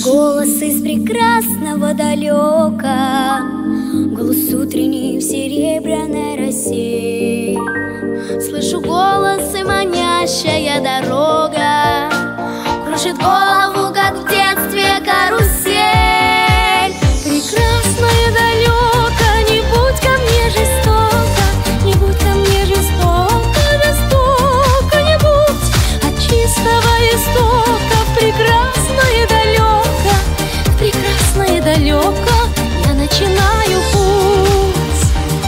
голос из прекрасного далека, голос утренний в серебряной росе. Слышу голос и манящая дорога кружит голову, как в детстве карусель. Прекрасно и далеко, не будь ко мне жестоко, не будь ко мне жестоко, жестоко не будь от чистого истока. Прекрасно и далеко, прекрасно и далеко я начинаю путь.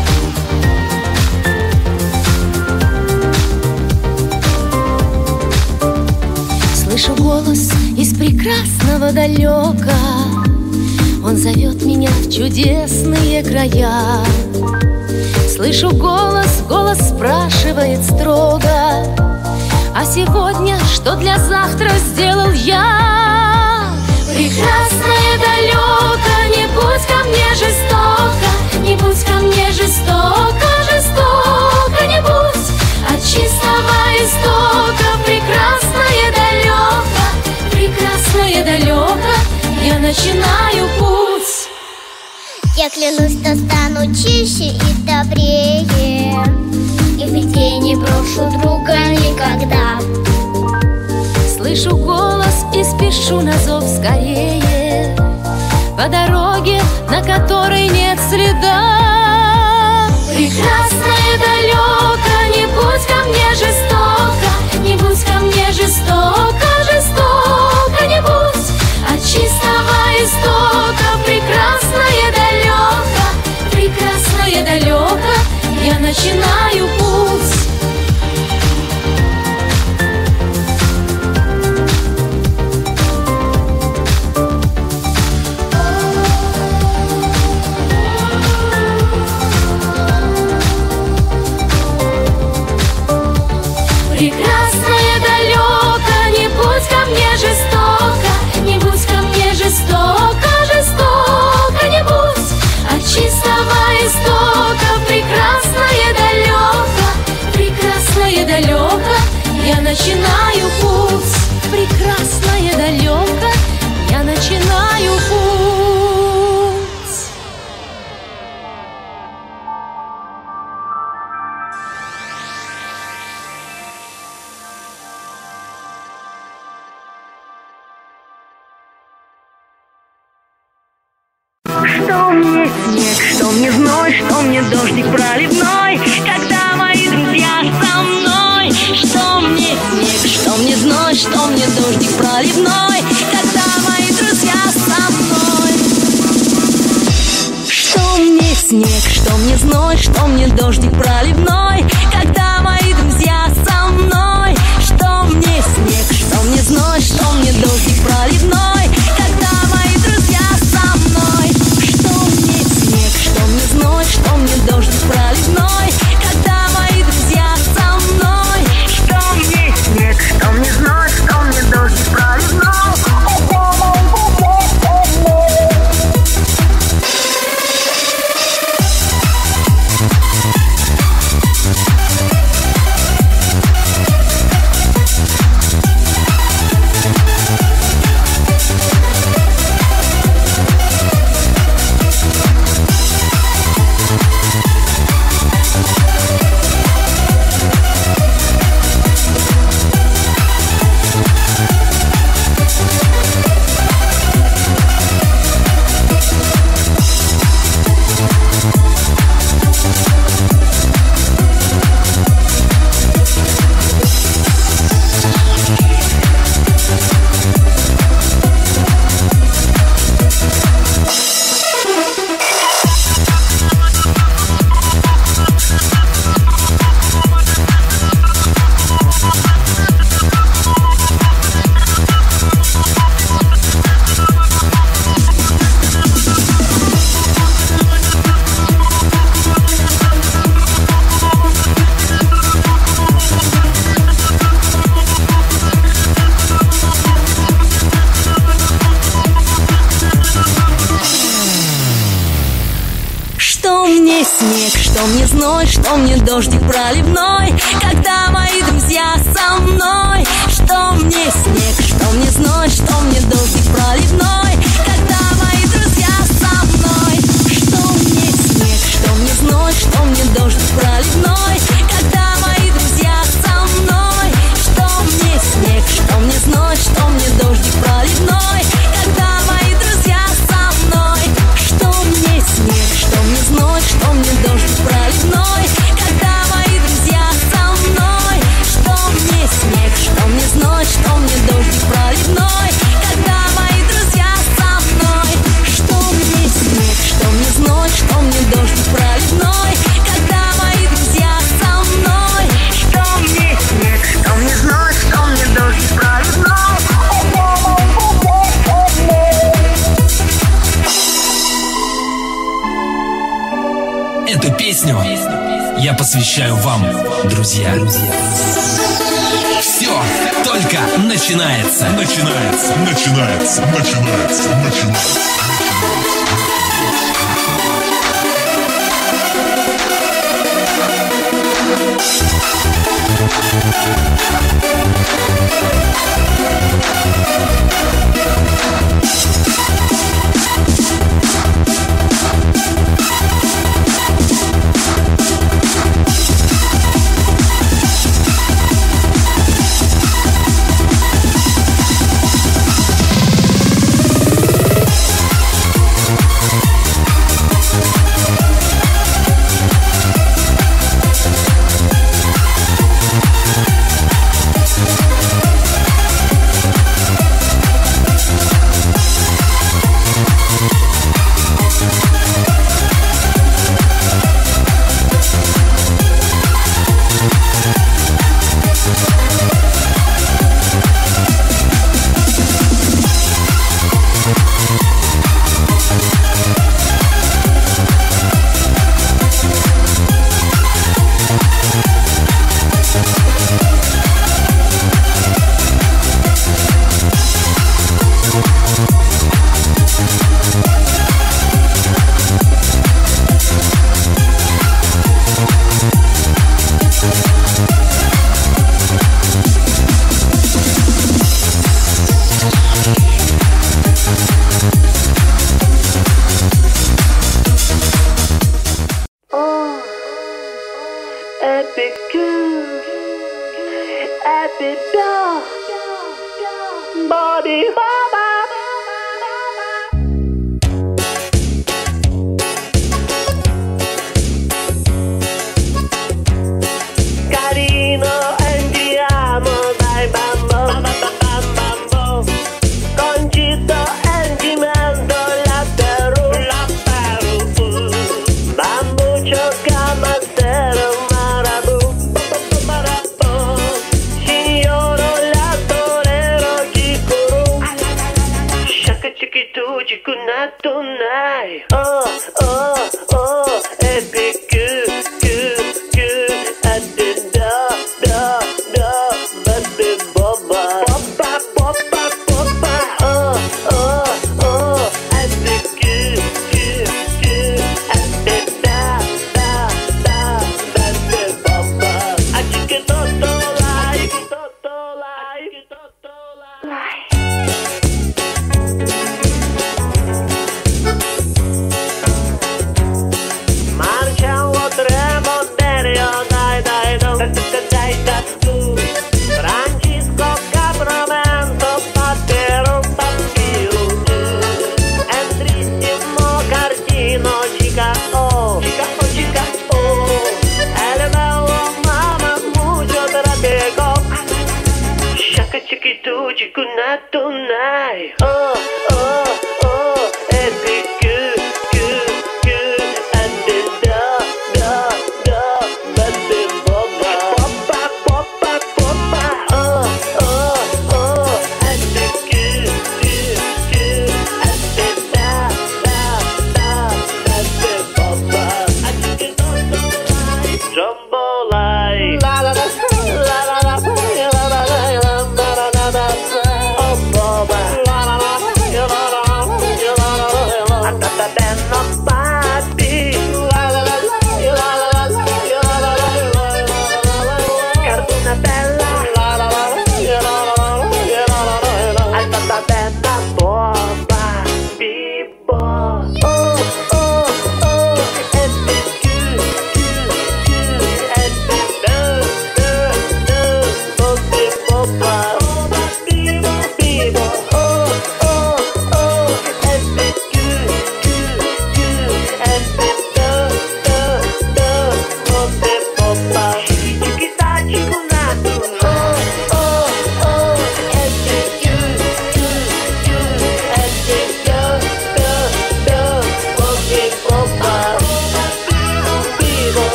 Слышу голос из прекрасного далека, он зовет меня в чудесные края. Слышу голос, голос спрашивает строго: а сегодня что для завтра сделал я? Прекрасно и далеко, не будь ко мне жестоко, не будь ко мне жестоко, жестоко не будь от чистого истока. Прекрасно и далеко, прекрасно и далеко я начинаю путь. Я клянусь, что стану чище и добрее, и в беде не брошу друга никогда. Слышу голос и спешу на зов скорее, по дороге, на которой нет следа. Прекрасно и далеко, не будь ко мне жестоко, не будь ко мне жестоко, жестоко не будь от чистого истока. Прекрасно и далеко, прекрасно и далеко я начинаю путь. Прекрасно и далеко, не будь ко мне жестоко, не будь ко мне жестоко, жестоко не будь от чистого истока. Прекрасно и далеко, прекрасно и далеко я начинаю путь. Прекрасно и далеко я начинаю путь. Что мне снег, что мне зной, что мне дождик проливной, когда мои друзья со мной. Что мне снег, что мне зной, что мне дождик проливной, когда мои друзья со мной. Что мне снег, что мне зной, что мне дождик проливной, когда мои друзья со мной. Что мне снег, что мне зной, что мне дождик проливной, когда мои друзья со мной. Что мне зной, что мне дождик проливной, когда мои друзья со мной. Что мне снег, что мне зной, что мне дождик проливной. Снег, что мне зной, что мне дождик проливной, когда мои друзья со мной. Что мне снег, что мне зной, что мне дождик проливной, я посвящаю вам, друзья. Все только начинается. Начинается.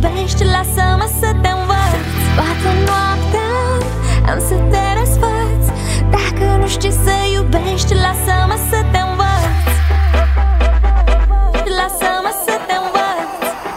iubești, lasă-mă să te învăț. Toată noaptea am să te răsfăț. Dacă nu știi să iubești, lasă-mă să te învăț. Lasă-mă să te învăț.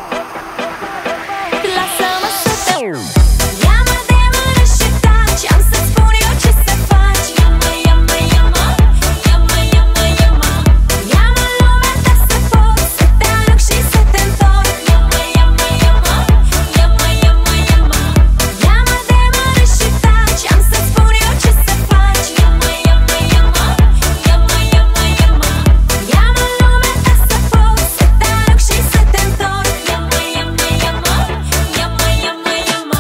Lasă-mă să te învăț. Ia-mă de mână și taci, am să-ți spun eu ce să faci. Ia-mă, ia-mă, ia-mă, ia-mă, ia-mă, ia-mă. Ia-mă în lumea ta să pot să te aluc și să te întorc. Ia-mă, ia-mă, ia-mă, ia-mă, ia-mă, ia-mă. Ia-mă de mână și taci, am să-ți spun eu ce să faci. Ia-mă, ia-mă, ia-mă, ia-mă, ia-mă, ia-mă. Ia-mă în lumea ta să pot să te aluc și să te întorc. Ia-mă, ia-mă, ia-mă, ia-mă, ia-mă, ia-mă.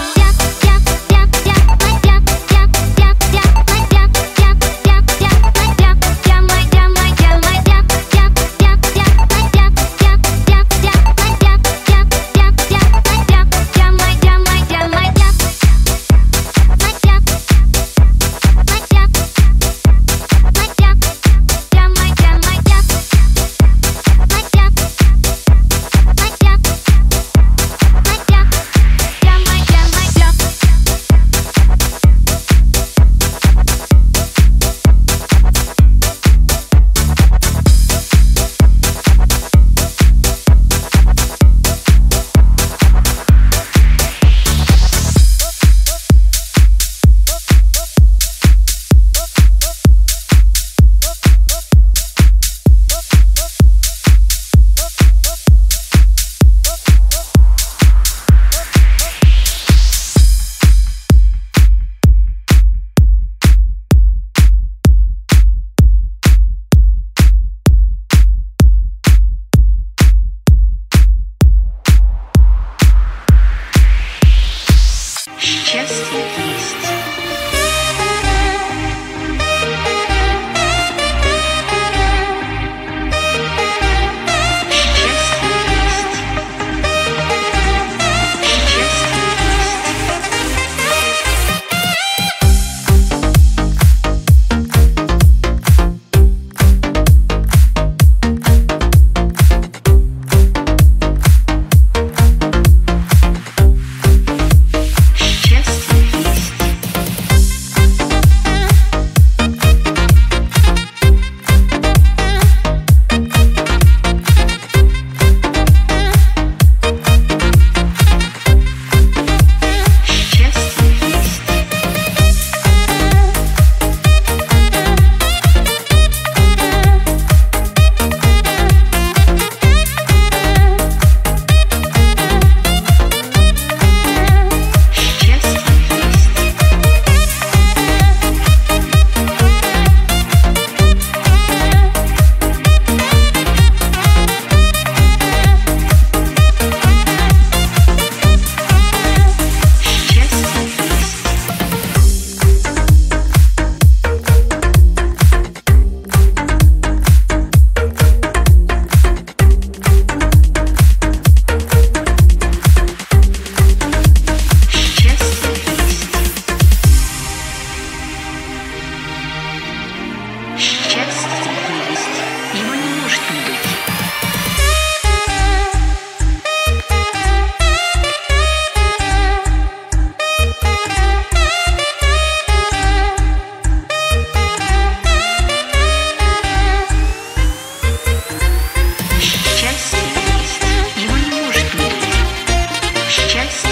Счастье